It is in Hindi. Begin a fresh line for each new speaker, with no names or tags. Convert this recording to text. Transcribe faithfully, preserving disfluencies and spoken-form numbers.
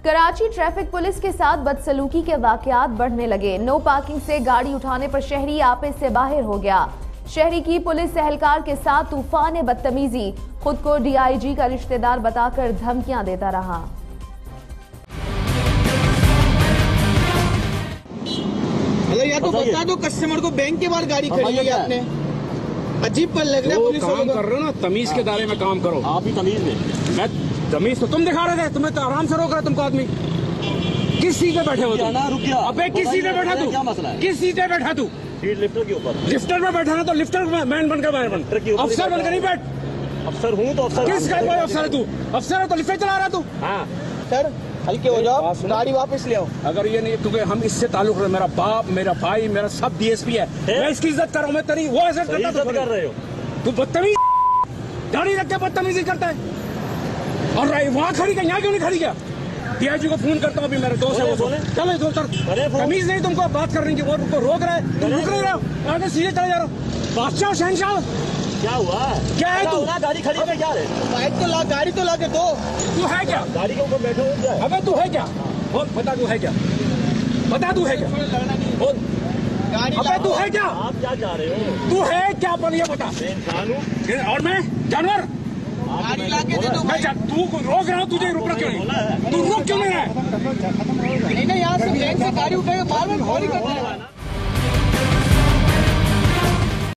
कराची ट्रैफिक पुलिस के साथ बदसलूकी के वाकयात बढ़ने लगे। नो पार्किंग से गाड़ी उठाने पर शहरी आपे से बाहर हो गया। शहरी की पुलिस एहलकार के साथ तूफान बदतमीजी, खुद को डीआईजी का रिश्तेदार बताकर धमकियां देता रहा।
या तो बता दो कस्टमर को बैंक के बाहर गाड़ी खड़ी है आपने, अजीब पर लग रहा है। पुलिस
काम कर रहे हो ना, तमीज के दायरे में काम करो। आप ही तमीज में, मैं तमीज तो तुम दिखा रहे थे, तुम्हें तो आराम से रोक रहा तुमको आदमी। किस सीट पे बैठे हो तुम? अबे किस सीट पे बैठा तू? क्या मसला है? किस सीट पे बैठा तू?
लिफ्टर के ऊपर।
लिफ्टर में बैठा ना तो लिफ्टर मैन बनकर बाहर बन, अफसर बनकर नहीं बैठ।
अफसर हूँ तो अफसर
किस का कोई अफसर है तू? अफसर है तो लिफ्टर चला रहा तू? हाँ
सर हल्के हो जाओ, गाड़ी वापस ले आओ।
अगर ये नहीं, क्योंकि हम इससे ताल्लुक है, मेरा बाप, मेरा भाई, मेरा सब डीएसपी है, मैं इसकी इज्जत कर रहा हूँ। मैं तेरी वो इज्जत कर रहे हो, तू बदतमीज गाड़ी रख के बदतमीजी करता है। और वहाँ खड़ी गया, यहाँ क्यों नहीं खड़ी गया? डीआईजी को फोन करता हूँ, अभी मेरे दोस्त है वो। चलो दोस्त, तमीज नहीं तुमको बात करने की, वो तुमको रोक रहा है, तुम रुक नहीं रहे हो, आगे सीधे चले जा रहे हो। बादशाह शहनशाह
क्या हुआ?
क्या है तू?
गाड़ी खड़ी है क्या?
बाइक तो ला, गाड़ी तो ला के दो।
तू है क्या?
गाड़ी के ऊपर बैठे हो?
अबे तू है क्या? बोल, बता तू है क्या? बता तू है क्या? बोल, अबे तू है क्या?
आप क्या चाह रहे हो?
तू है क्या? बोल ये बता।
मैं इंसान हूँ
और मैं जानवर?
गाड़ी ला के दे दो।
मैं तू रोक रहा हूँ, तुझे रुक क्यों नहीं? तू रुक क्यों नहीं है?
नहीं नहीं, यहाँ से बैंक से गाड़ी उठाएगा, बार बार कॉल ही करता है।